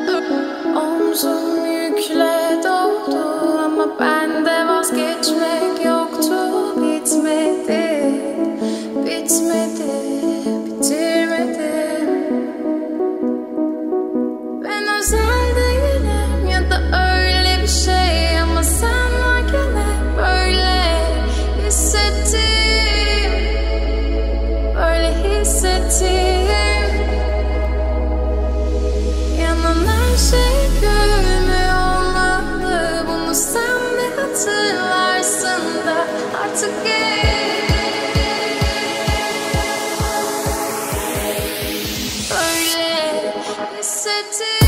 Omzum yükle doldu ama bende vazgeçmek yoktu. Bitmedi, bitmedi, bitirmedim. Ben özel değilim ya da öyle bir şey, ama sen varken hep böyle hissettim, böyle hissettim. Yanan her şey gülmüyor olmalı, bunu sen de hatırlarsın da artık böyle hissettim.